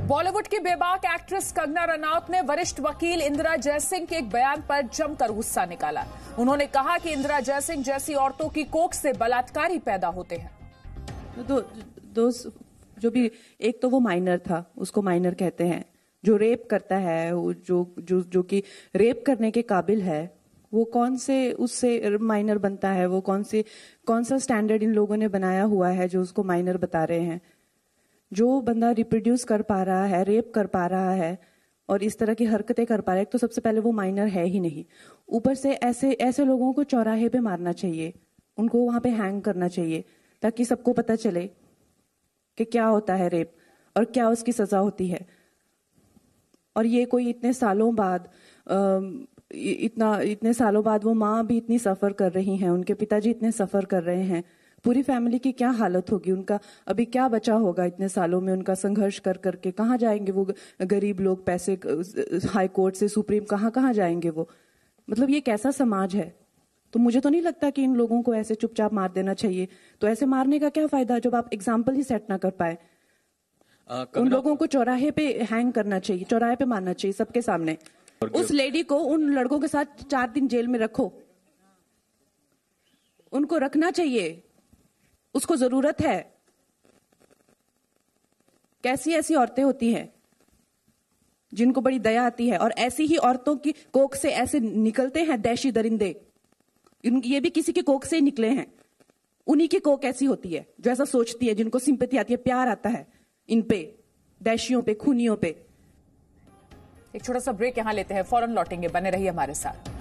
बॉलीवुड की बेबाक एक्ट्रेस कंगना रनौत ने वरिष्ठ वकील इंदिरा जयसिंह के एक बयान पर जमकर गुस्सा निकाला। उन्होंने कहा कि इंदिरा जयसिंह जैसी औरतों की कोख से बलात्कारी पैदा होते हैं। दो जो भी, एक तो वो माइनर था, उसको माइनर कहते हैं। जो रेप करता है, जो कि रेप करने के काबिल है, वो कौन से उससे माइनर बनता है? वो कौन सा स्टैंडर्ड इन लोगों ने बनाया हुआ है जो उसको माइनर बता रहे हैं? जो बंदा रिप्रोड्यूस कर पा रहा है, रेप कर पा रहा है और इस तरह की हरकतें कर पा रहा है, तो सबसे पहले वो माइनर है ही नहीं। ऊपर से ऐसे लोगों को चौराहे पे मारना चाहिए, उनको वहां पे हैंग करना चाहिए, ताकि सबको पता चले कि क्या होता है रेप और क्या उसकी सजा होती है। और ये कोई इतने सालों बाद वो माँ भी इतनी सफर कर रही हैं, उनके पिताजी इतने सफर कर रहे हैं, पूरी फैमिली की क्या हालत होगी, उनका अभी क्या बचा होगा इतने सालों में उनका संघर्ष कर करके? कहाँ जाएंगे वो गरीब लोग? पैसे हाई कोर्ट से सुप्रीम कहाँ जाएंगे वो? मतलब ये कैसा समाज है? तो मुझे तो नहीं लगता कि इन लोगों को ऐसे चुपचाप मार देना चाहिए। तो ऐसे मारने का क्या फायदा जब आप एग्जाम्पल ही सेट ना कर पाए? उन लोगों को चौराहे पे हैंग करना चाहिए, चौराहे पे मारना चाहिए सबके सामने। उस लेडी को उन लड़कों के साथ 4 दिन जेल में रखो, उनको रखना चाहिए, उसको जरूरत है। कैसी ऐसी औरतें होती हैं जिनको बड़ी दया आती है, और ऐसी ही औरतों की कोख से ऐसे निकलते हैं दैशी दरिंदे। ये भी किसी के कोख से ही निकले हैं। उन्हीं की कोख ऐसी होती है जो ऐसा सोचती है, जिनको सिंपैथी आती है, प्यार आता है इन पे, दैशियों पे, खूनियों पे। एक छोटा सा ब्रेक यहां लेते हैं, फौरन लौटेंगे, बने रहिए हमारे साथ।